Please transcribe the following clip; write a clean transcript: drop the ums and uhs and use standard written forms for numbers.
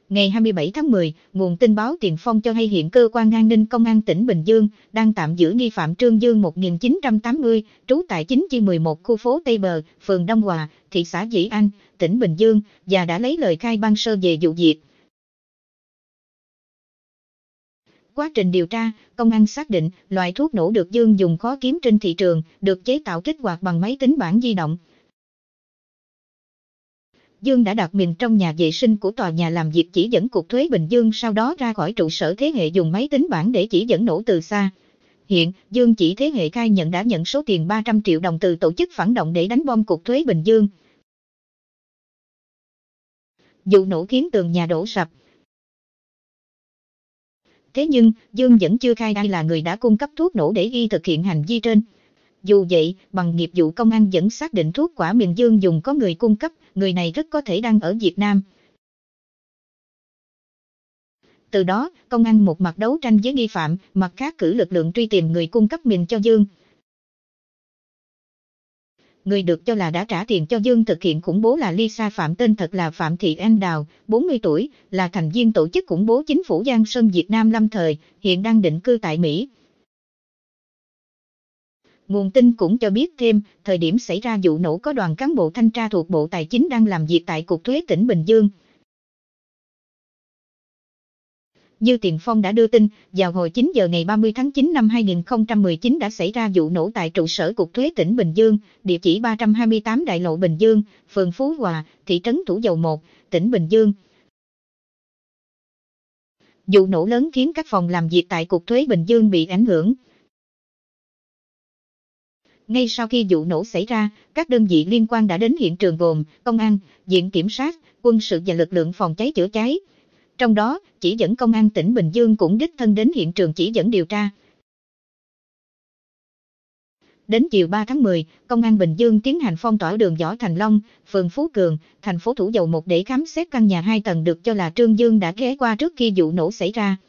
Ngày 27 tháng 10, nguồn tin báo Tiền Phong cho hay hiện cơ quan an ninh công an tỉnh Bình Dương đang tạm giữ nghi phạm Trương Dương 1980, trú tại 9/11 khu phố Tây Bờ, phường Đông Hòa, thị xã Dĩ An, tỉnh Bình Dương, và đã lấy lời khai ban sơ về vụ việc. Quá trình điều tra, công an xác định loại thuốc nổ được Dương dùng khó kiếm trên thị trường, được chế tạo kích hoạt bằng máy tính bảng di động. Dương đã đặt mình trong nhà vệ sinh của tòa nhà làm việc chỉ dẫn Cục Thuế Bình Dương, sau đó ra khỏi trụ sở Thế Hệ dùng máy tính bảng để chỉ dẫn nổ từ xa. Hiện, Dương chỉ Thế Hệ khai nhận đã nhận số tiền 300 triệu đồng từ tổ chức phản động để đánh bom Cục Thuế Bình Dương. Vụ nổ khiến tường nhà đổ sập. Thế nhưng, Dương vẫn chưa khai ai là người đã cung cấp thuốc nổ để y thực hiện hành vi trên. Dù vậy, bằng nghiệp vụ công an vẫn xác định thuốc quả miền Dương dùng có người cung cấp, người này rất có thể đang ở Việt Nam. Từ đó, công an một mặt đấu tranh với nghi phạm, mặt khác cử lực lượng truy tìm người cung cấp miền cho Dương. Người được cho là đã trả tiền cho Dương thực hiện khủng bố là Lisa Phạm, tên thật là Phạm Thị Anh Đào, 40 tuổi, là thành viên tổ chức khủng bố chính phủ Giang Sơn Việt Nam lâm thời, hiện đang định cư tại Mỹ. Nguồn tin cũng cho biết thêm, thời điểm xảy ra vụ nổ có đoàn cán bộ thanh tra thuộc Bộ Tài chính đang làm việc tại Cục Thuế tỉnh Bình Dương. Như Tiền Phong đã đưa tin, vào hồi 9 giờ ngày 30 tháng 9 năm 2019 đã xảy ra vụ nổ tại trụ sở Cục Thuế tỉnh Bình Dương, địa chỉ 328 Đại lộ Bình Dương, phường Phú Hòa, thị trấn Thủ Dầu Một, tỉnh Bình Dương. Vụ nổ lớn khiến các phòng làm việc tại Cục Thuế Bình Dương bị ảnh hưởng. Ngay sau khi vụ nổ xảy ra, các đơn vị liên quan đã đến hiện trường gồm công an, viện kiểm sát, quân sự và lực lượng phòng cháy chữa cháy. Trong đó, chỉ dẫn công an tỉnh Bình Dương cũng đích thân đến hiện trường chỉ dẫn điều tra. Đến chiều 3 tháng 10, Công an Bình Dương tiến hành phong tỏa đường Võ Thành Long, phường Phú Cường, thành phố Thủ Dầu Một để khám xét căn nhà 2 tầng được cho là Trương Dương đã ghé qua trước khi vụ nổ xảy ra.